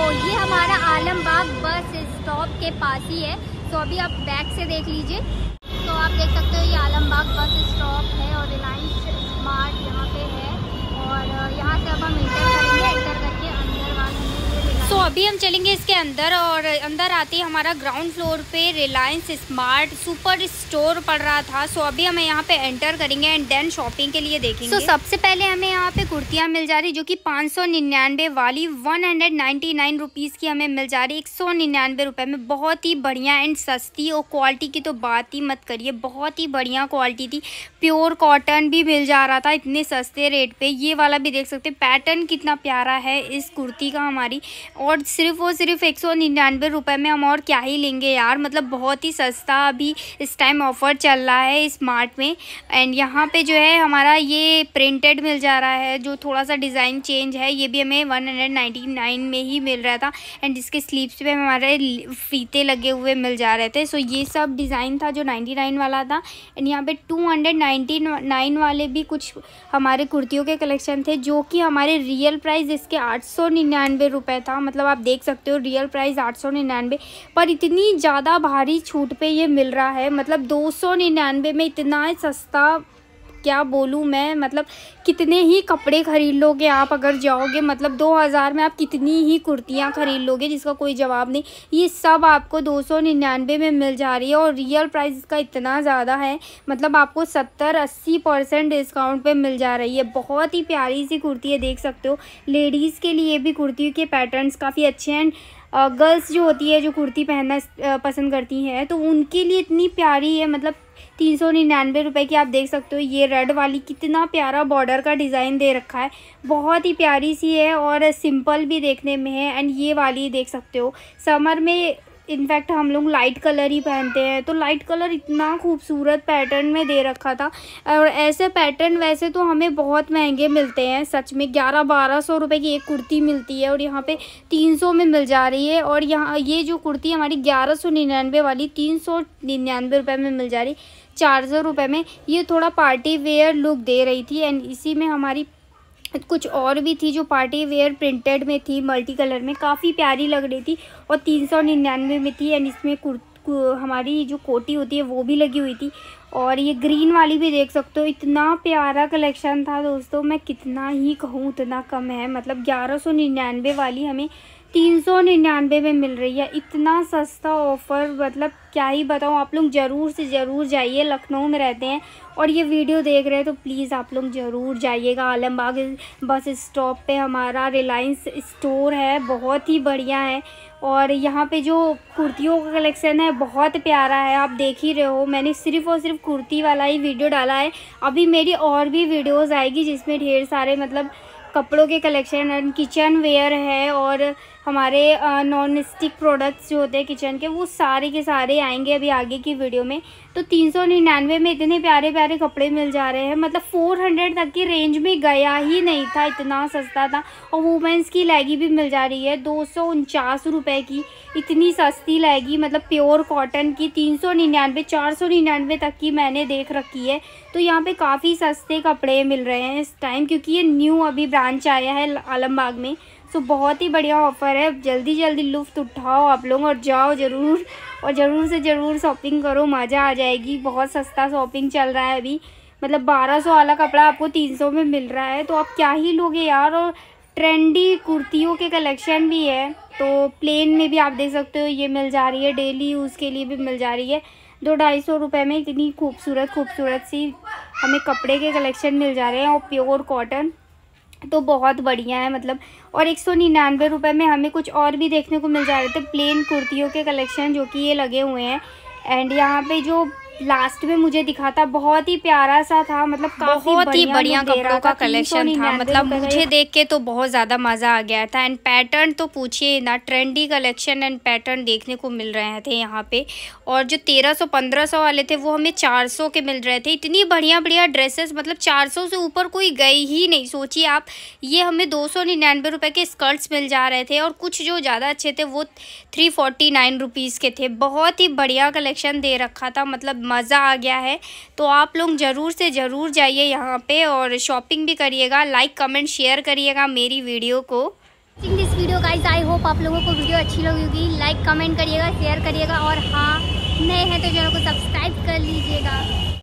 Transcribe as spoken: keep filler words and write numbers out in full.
ये हमारा Alambagh bus stop के पास ही है। तो अभी आप बैक से देख लीजिए, तो आप देख सकते हो ये आलमबाग बस स्टॉप है और रिलायंस स्मार्ट यहाँ पे है। और यहाँ से अब हम इंटर करेंगे, इंटर करके अंदर वाले तो अभी हम चलेंगे इसके अंदर। और अंदर आते ही हमारा ग्राउंड फ्लोर पे रिलायंस स्मार्ट सुपर स्टोर पड़ रहा था। सो अभी हमें यहाँ पे एंटर करेंगे एंड देन शॉपिंग के लिए देखेंगे। सो सबसे पहले हमें यहाँ पे कुर्तियाँ मिल जा रही जो कि पाँच सौ निन्यानवे वाली one hundred ninety nine rupees की हमें मिल जा रही एक सौ निन्यानवे रुपये में। बहुत ही बढ़िया एंड सस्ती, और क्वालिटी की तो बात ही मत करिए, बहुत ही बढ़िया क्वालिटी थी। प्योर कॉटन भी मिल जा रहा था इतने सस्ते रेट पे। ये वाला भी देख सकते हैं, पैटर्न कितना प्यारा है इस कुर्ती का हमारी, और सिर्फ और सिर्फ एक सौ निन्यानवे रुपये में हम और क्या ही लेंगे यार। मतलब बहुत ही सस्ता अभी इस टाइम ऑफर चल रहा है स्मार्ट में। एंड यहाँ पे जो है हमारा ये प्रिंटेड मिल जा रहा है, जो थोड़ा सा डिज़ाइन चेंज है। ये भी हमें वन हंड्रेड नाइन्टी नाइन में ही मिल रहा था। एंड जिसके स्लीव्स पे हमारे फीते लगे हुए मिल जा रहे थे। सो ये सब डिज़ाइन था जो नाइन्टी नाइन वाला था। एंड यहाँ पे टू हंड्रेड नाइन्टी नाइन वाले भी कुछ हमारे कुर्तियों के कलेक्शन थे, जो कि हमारे रियल प्राइस इसके आठ सौ निन्यानवे रुपये था। मतलब आप देख सकते हो रियल प्राइस आठ सौ निन्यानवे, पर इतनी ज़्यादा भारी छूट पे ये मिल रहा है। मतलब दो सौ निन्यानवे में इतना सस्ता, क्या बोलूँ मैं। मतलब कितने ही कपड़े खरीद लोगे आप अगर जाओगे। मतलब दो हज़ार में आप कितनी ही कुर्तियाँ खरीद लोगे जिसका कोई जवाब नहीं। ये सब आपको दो सौ निन्यानवे में मिल जा रही है, और रियल प्राइस इसका इतना ज़्यादा है। मतलब आपको सत्तर अस्सी परसेंट डिस्काउंट पे मिल जा रही है। बहुत ही प्यारी सी कुर्ती है, देख सकते हो। लेडीज़ के लिए भी कुर्ती के पैटर्न्स काफ़ी अच्छे हैं। गर्ल्स जो होती है जो कुर्ती पहनना पसंद करती हैं, तो उनके लिए इतनी प्यारी है। मतलब तीन सौ निन्यानवे रुपये की आप देख सकते हो। ये रेड वाली कितना प्यारा बॉर्डर का डिज़ाइन दे रखा है, बहुत ही प्यारी सी है और सिंपल भी देखने में है। एंड ये वाली देख सकते हो, समर में इनफैक्ट हम लोग लाइट कलर ही पहनते हैं, तो लाइट कलर इतना खूबसूरत पैटर्न में दे रखा था। और ऐसे पैटर्न वैसे तो हमें बहुत महंगे मिलते हैं सच में, ग्यारह बारह सौ रुपये की एक कुर्ती मिलती है, और यहाँ पे तीन सौ में मिल जा रही है। और यहाँ ये जो कुर्ती हमारी ग्यारह सौ निन्यानवे वाली तीन सौ निन्यानवे रुपये में मिल जा रही, चार सौ रुपये में। ये थोड़ा पार्टी वेयर लुक दे रही थी। एंड इसी में हमारी कुछ और भी थी जो पार्टी वेयर प्रिंटेड में थी, मल्टी कलर में, काफ़ी प्यारी लग रही थी और तीन सौ निन्यानवे में थी। एंड इसमें कुर हमारी जो कोटी होती है वो भी लगी हुई थी। और ये ग्रीन वाली भी देख सकते हो, इतना प्यारा कलेक्शन था दोस्तों, मैं कितना ही कहूँ उतना कम है। मतलब ग्यारह सौ निन्यानवे वाली हमें तीन सौ निन्यानवे में मिल रही है। इतना सस्ता ऑफ़र, मतलब क्या ही बताऊँ। आप लोग ज़रूर से ज़रूर जाइए, लखनऊ में रहते हैं और ये वीडियो देख रहे हैं तो प्लीज़ आप लोग ज़रूर जाइएगा। आलमबाग बस स्टॉप पे हमारा रिलायंस स्टोर है, बहुत ही बढ़िया है। और यहाँ पे जो कुर्तियों का कलेक्शन है बहुत प्यारा है, आप देख ही रहे हो। मैंने सिर्फ़ और सिर्फ कुर्ती वाला ही वीडियो डाला है। अभी मेरी और भी वीडियोज़ आएगी जिसमें ढेर सारे मतलब कपड़ों के कलेक्शन एंड किचन वेयर है, और हमारे नॉन स्टिक प्रोडक्ट्स जो होते हैं किचन के, वो सारे के सारे आएंगे अभी आगे की वीडियो में। तो तीन सौ निन्यानवे में इतने प्यारे प्यारे कपड़े मिल जा रहे हैं। मतलब फोर हंड्रेड तक की रेंज में गया ही नहीं था, इतना सस्ता था। और वुमेंस की लैगी भी मिल जा रही है दो सौ उनचास रुपये की, इतनी सस्ती लैगी। मतलब प्योर कॉटन की तीन सौ निन्यानवे चार सौ निन्यानवे तक की मैंने देख रखी है। तो यहाँ पे काफ़ी सस्ते कपड़े मिल रहे हैं इस टाइम, क्योंकि ये न्यू अभी ब्रांच आया है आलमबाग में। सो बहुत ही बढ़िया ऑफ़र है, जल्दी जल्दी लुफ्त उठाओ आप लोग और जाओ ज़रूर, और ज़रूर से ज़रूर शॉपिंग करो, मज़ा आ जाएगी। बहुत सस्ता शॉपिंग चल रहा है अभी। मतलब बारह सौ वाला कपड़ा आपको तीन सौ में मिल रहा है, तो आप क्या ही लोगे यार। और ट्रेंडी कुर्तियों के कलेक्शन भी है, तो प्लेन में भी आप देख सकते हो ये मिल जा रही है, डेली यूज़ के लिए भी मिल जा रही है। दो ढाई सौ रुपये में इतनी खूबसूरत खूबसूरत सी हमें कपड़े के कलेक्शन मिल जा रहे हैं, और प्योर कॉटन, तो बहुत बढ़िया है। मतलब और एक सौ निन्यानवे रुपये में हमें कुछ और भी देखने को मिल जा रहे थे, प्लेन कुर्तियों के कलेक्शन जो कि ये लगे हुए हैं। एंड यहाँ पे जो लास्ट में मुझे दिखा था बहुत ही प्यारा सा था, मतलब काफी बहुत ही बढ़िया कपड़ों का कलेक्शन था। मतलब मुझे देख के तो बहुत ज़्यादा मज़ा आ गया था। एंड पैटर्न तो पूछिए ना, ट्रेंडी कलेक्शन एंड पैटर्न देखने को मिल रहे थे यहाँ पे। और जो तेरह सौ पंद्रह सौ वाले थे वो हमें चार सौ के मिल रहे थे। इतनी बढ़िया बढ़िया ड्रेसेस, मतलब चार सौ से ऊपर कोई गई ही नहीं। सोचिए आप, ये हमें दो सौ निन्यानवे रुपये के स्कर्ट्स मिल जा रहे थे, और कुछ जो ज़्यादा अच्छे थे वो थ्री फोर्टी नाइन रुपीज़ के थे। बहुत ही बढ़िया कलेक्शन दे रखा था, मतलब मज़ा आ गया है। तो आप लोग ज़रूर से ज़रूर जाइए यहाँ पे और शॉपिंग भी करिएगा। लाइक कमेंट शेयर करिएगा मेरी वीडियो को। This video guys, I hope आप लोगों को वीडियो अच्छी लगी होगी। लाइक कमेंट करिएगा, शेयर करिएगा और हाँ नए हैं तो चैनल को सब्सक्राइब कर लीजिएगा।